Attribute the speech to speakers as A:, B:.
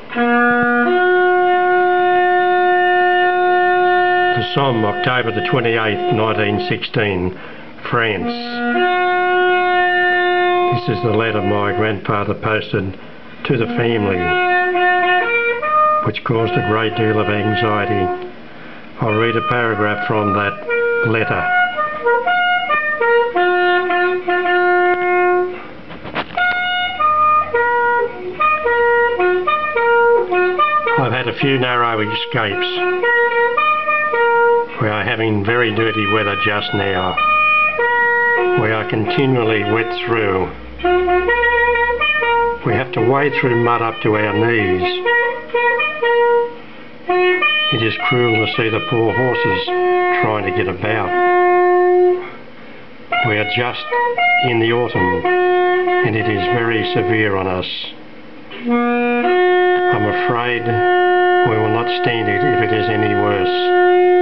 A: The Somme, October the 28th, 1916, France. This is the letter my grandfather posted to the family, which caused a great deal of anxiety. I'll read a paragraph from that letter. I've had a few narrow escapes. We are having very dirty weather just now. We are continually wet through. We have to wade through mud up to our knees. It is cruel to see the poor horses trying to get about. We are just in the autumn, and it is very severe on us. I'm afraid we will not stand it if it is any worse.